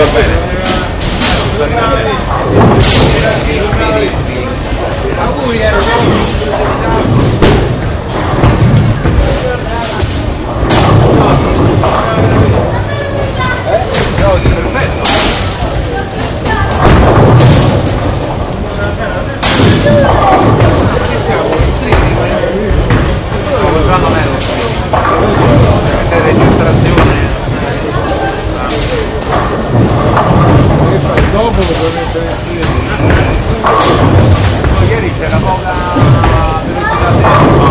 Ieri c'era poca velocità.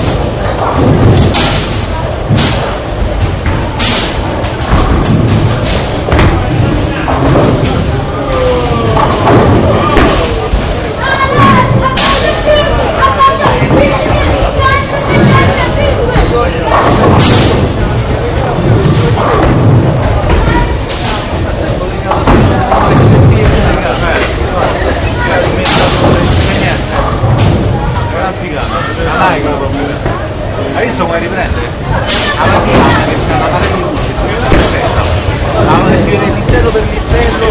Hai visto come riprende? Alla fine che c'è una parte di luce, perfetta. Si vede listello per listello,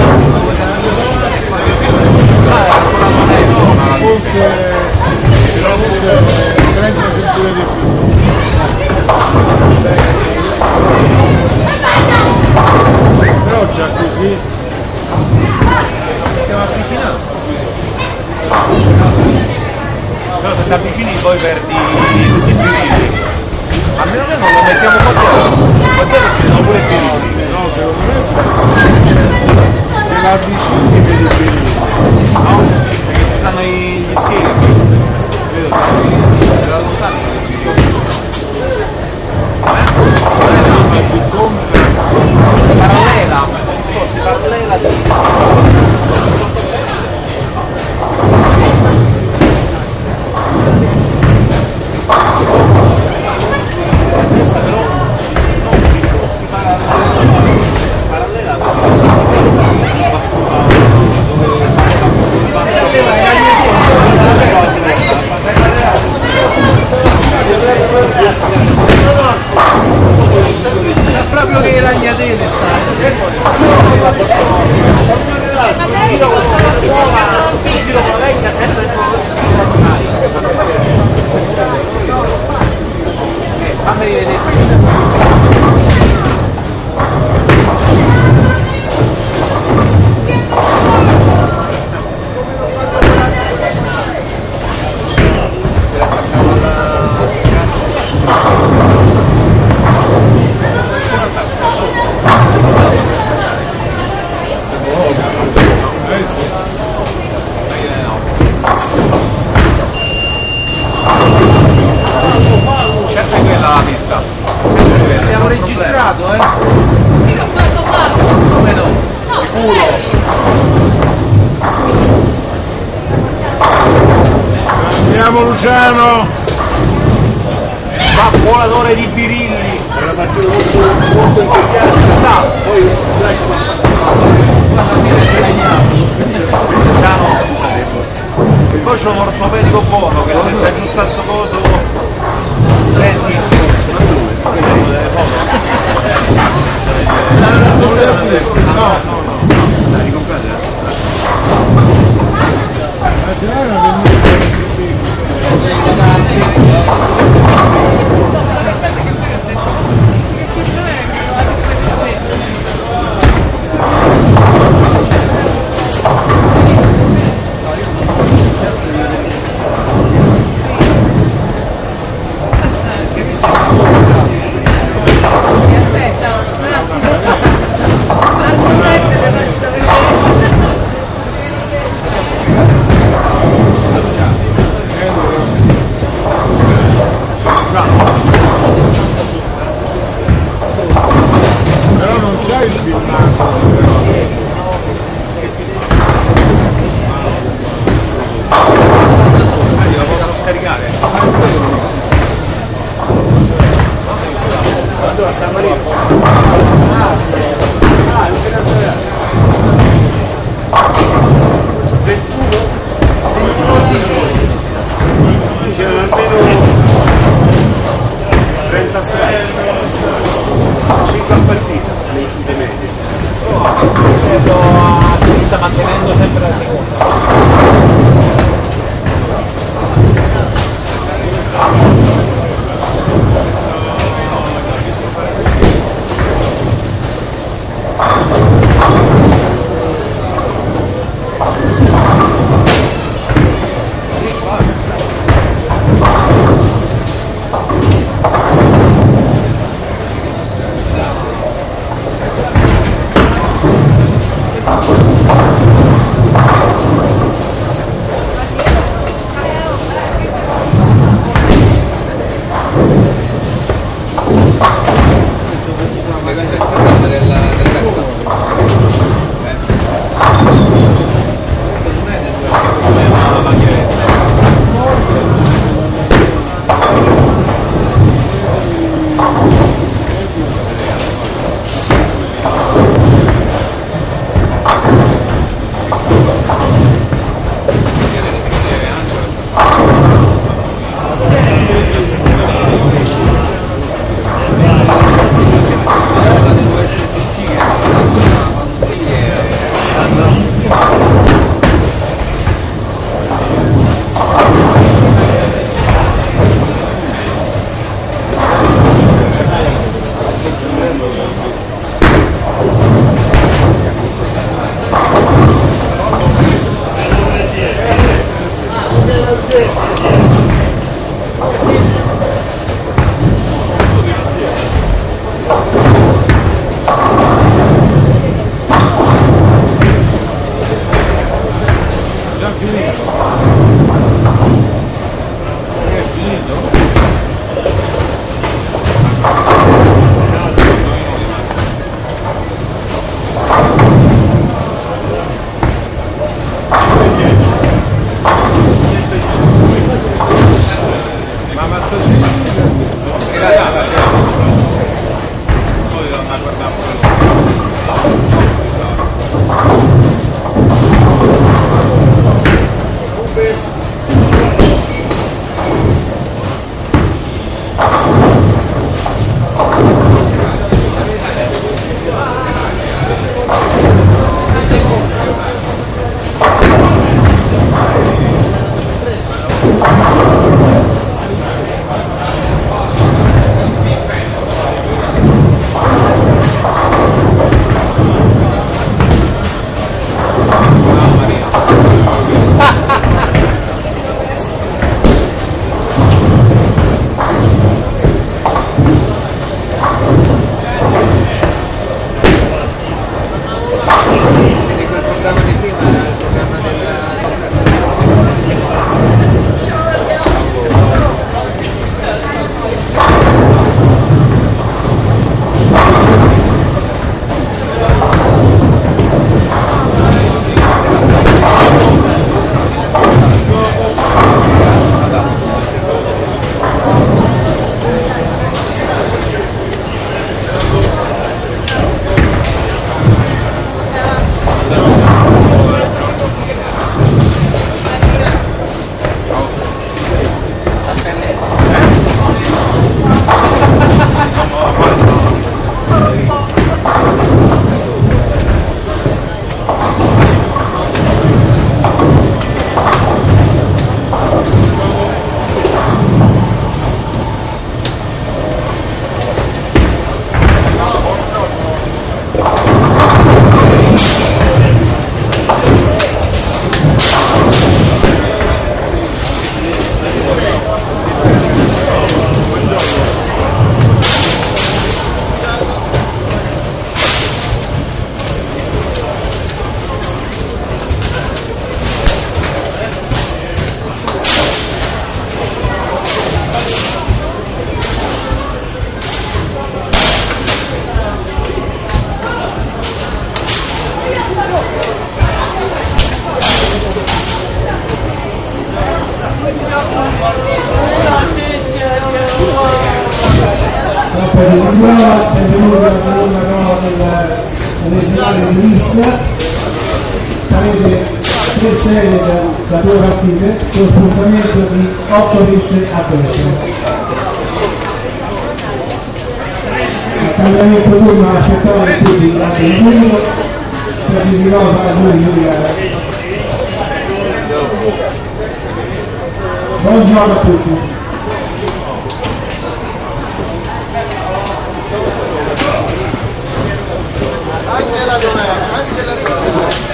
forse 30 cinture di più. Però già così stiamo avvicinando. Però se ti avvicini poi perdi tutti i birilli. A meno che non lo mettiamo qua dietro ci sono pure i birilli. no, secondo me se la avvicini vedi i birilli. No? Perché ci stanno gli schermi. Vedo, da lontano che ci sono. Ma siccome Parallela, discorsi parallela di... proprio che ragnatele fammi vedere. Certo è quella la pista. Abbiamo registrato, Mica ho fatto male. Come no? No, Culo. andiamo Luciano. Va volatore di birilli. È una partita molto entusiasta. Ciao. Poi e poi c'è un ortopedico buono che se aggiusta sto coso prendi No, ricomprate? ma ce l'hai una però non c'è il filmato. Lo posso scaricare? Vado a San Marino. Non te la so. 21 sì. C'erano almeno 30 strade. 5 a partita, le medie. Benvenuti alla seconda prova dell'originale di Lissa. Farete 3 serie da 2 partite con spostamento di 8 piste a destra. Il cambiamento turno aspettare tutti durante il turno, qualsiasi cosa a voi giudicare. Buon gioco a tutti. Angela dov'è? Angela dov'è?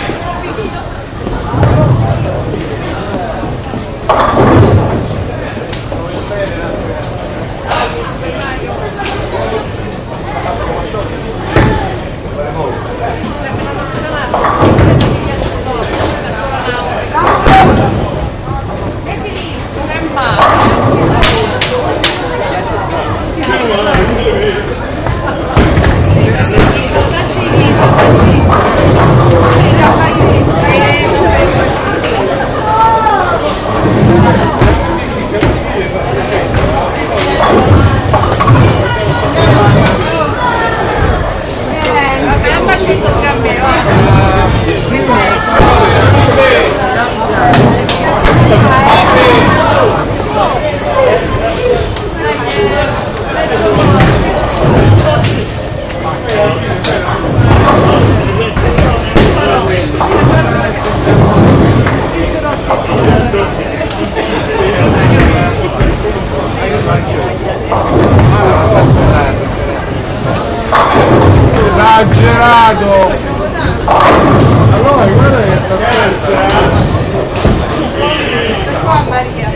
Esagerato! Allora guarda che Da qua Maria.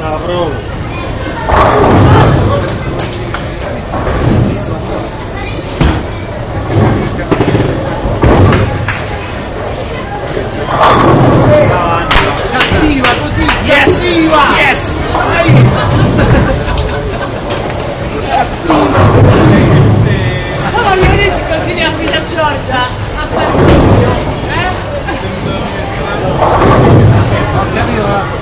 Cattiva così, Yes! cattiva! Yes! Oh, io adesso continui a fare Giorgia a fare il video, eh?